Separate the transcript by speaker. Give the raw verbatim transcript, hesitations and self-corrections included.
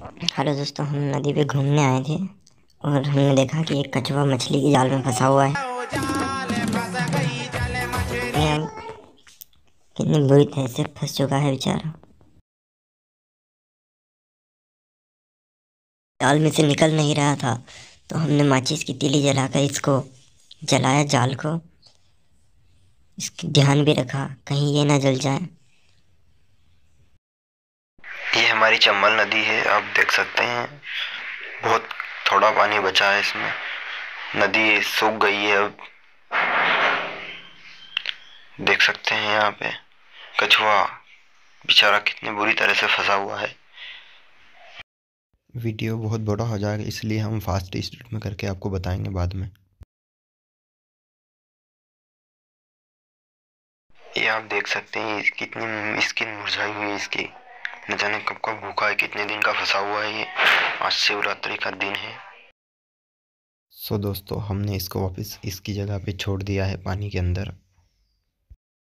Speaker 1: Hello दोस्तों, हम नदी पे घूमने आए थे और हमने देखा कि एक कछुआ मछली की जाल में फंसा हुआ है। ये अब कितनी बुरी तरह से फंस चुका है बेचारा। जाल में से निकल नहीं रहा था, तो हमने माचिस की तीली जलाकर इसको जलाया, जाल को। इसकी ध्यान भी रखा कहीं ये ना जल जाए।
Speaker 2: ये हमारी चंबल नदी है, आप देख सकते हैं। बहुत थोड़ा पानी बचा है इसमें। नदी सूख गई है अब। देख सकते हैं यहाँ पे कछुआ बेचारा कितनी बुरी तरह से फंसा हुआ है। वीडियो बहुत बड़ा हो जाएगा, इसलिए हम फास्ट स्पीड में करके आपको बताएंगे बाद में। ये आप देख सकते हैं कितनी स्किन मुरझाई हुई है इसकी। न जाने कब कब भूखा है, कितने दिन का फंसा हुआ है ये। आज शिवरात्रि का दिन है। सो दोस्तों, हमने इसको वापस इसकी जगह पे छोड़ दिया है पानी के अंदर।